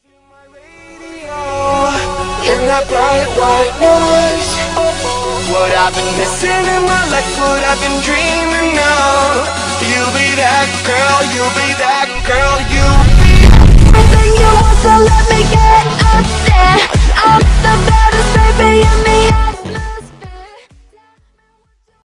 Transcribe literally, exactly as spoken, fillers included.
In that bright white noise, what I've been missing in my life, what I've been dreaming of. You'll be that girl, you'll be that girl, you'll be everything you want, so let me get up there, up